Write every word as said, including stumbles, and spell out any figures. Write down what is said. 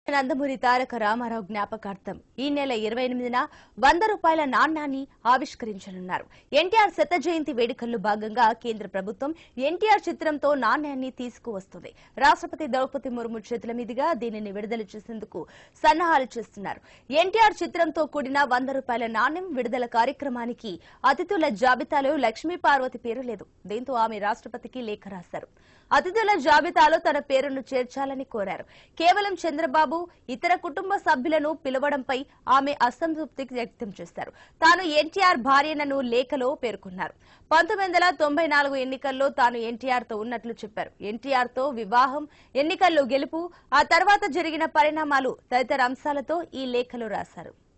నందమూరి తారక రామారావు జ్ఞాపకార్థం ఈ నెల ఇరవై ఎనిమిదిన వంద రూపాయల నాణ్యాన్ని ఆవిష్కరించనున్నారు. ఎన్టీఆర్ శత జయంతి వేడుకల్లో భాగంగా కేంద్ర ప్రభుత్వం ఎన్టీఆర్ చిత్రంతో నాణ్యాన్ని తీసుకువస్తుంది. రాష్ట్రపతి ద్రౌపది ముర్ము చేతుల మీదుగా దీనిని విడుదల చేసేందుకు సన్నాహాలు చేస్తున్నారు. ఎన్టీఆర్ చిత్రంతో కూడిన వంద రూపాయల నాణ్యం విడుదల కార్యక్రమానికి అతిథుల జాబితాలో లక్ష్మీ పార్వతి పేరు లేదు. దీంతో ఆమె రాష్ట్రపతికి లేఖ రాశారు. అతిథుల జాబితాలో తన పేరును చేర్చాలని కోరారు. కేవలం చంద్రబాబు ఇతర కుటుంబ సభ్యులను పిలవడంపై ఆమె అసంతృప్తి వ్యక్తం చేశారు. తాను ఎన్టీఆర్ భార్యనను లేఖలో పేర్కొన్నారు. పంతొమ్మిది వందల తొంభై నాలుగు ఎన్నికల్లో తాను ఎన్టీఆర్ తో ఉన్నట్లు చెప్పారు. ఎన్టీఆర్ తో వివాహం, ఎన్నికల్లో గెలుపు, ఆ తర్వాత జరిగిన పరిణామాలు తదితర అంశాలతో ఈ లేఖలో రాశారు.